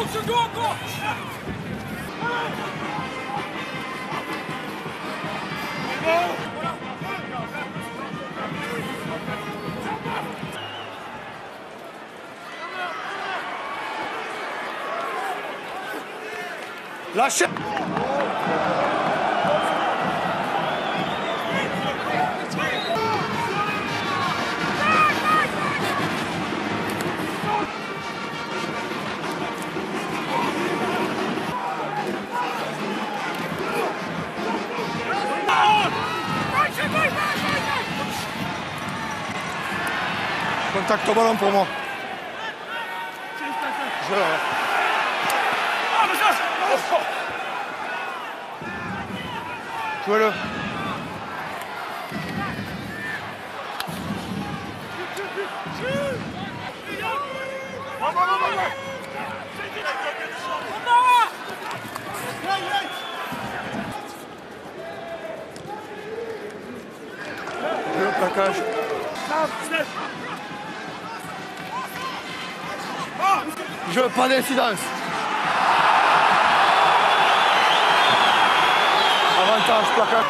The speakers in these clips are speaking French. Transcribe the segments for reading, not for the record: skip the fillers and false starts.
Lâchez. Contact au ballon pour moi. Jouez-le. Le plaquage. Je veux pas d'incidence. Avantage, plaquage.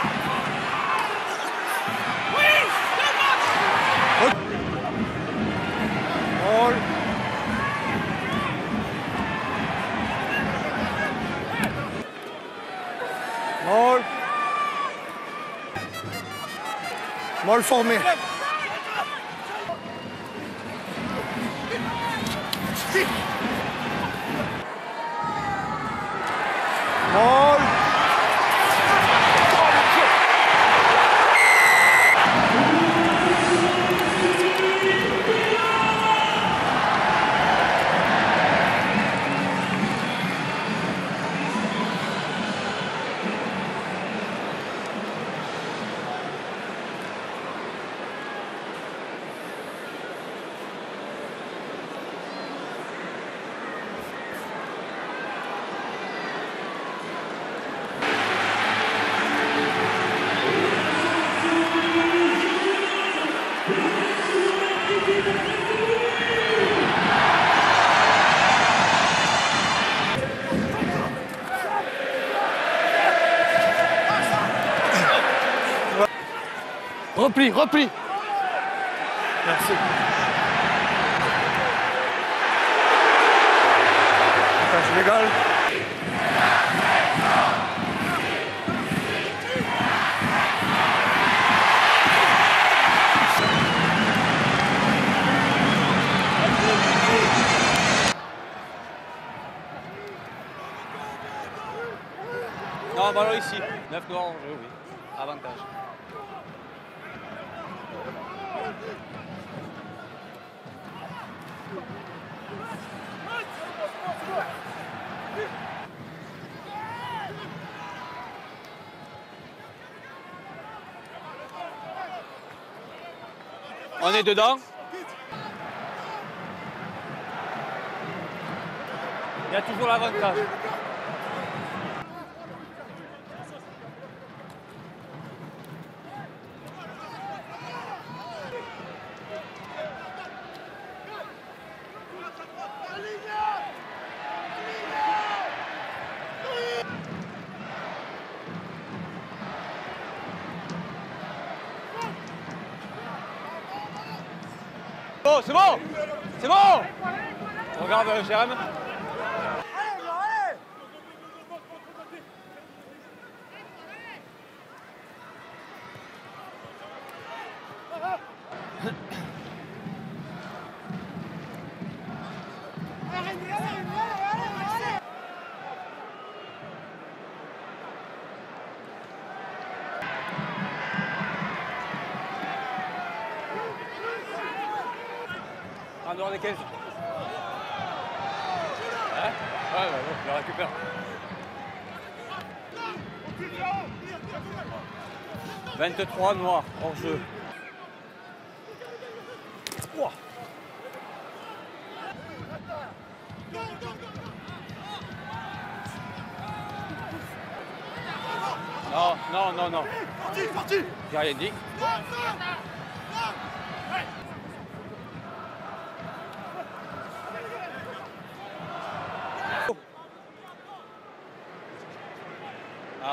Moll. Moll. Moll formé. Moll. Repli, repli. Merci. Tâche légale. Non, ballon ici. 9 joueurs en jeu, oui. Avantage. On est dedans. Il y a toujours l'avantage. Oh, c'est bon! C'est bon! Regarde Jérém. En dehors des 15. Hein? Ouais, je le récupère. « 23 noirs hors jeu. Wow. Non, non, non, non. Parti. J'ai rien dit.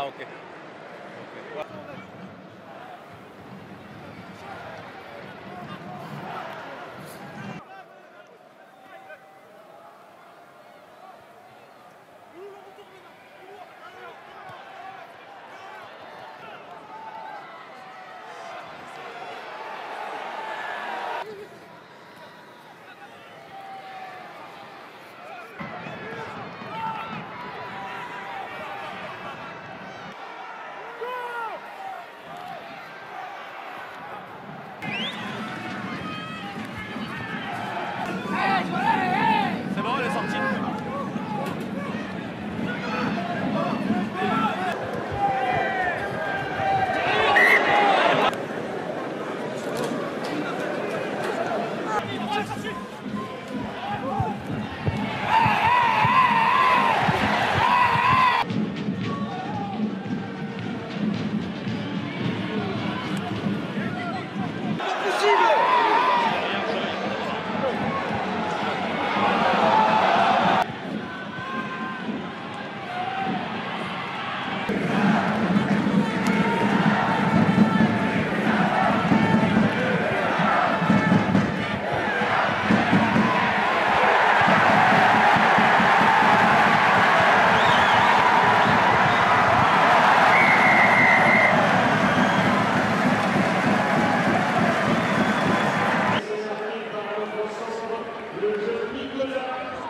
Ah, ok. Ouais. C'est bon, elle est sortie. Le jeune Nicolas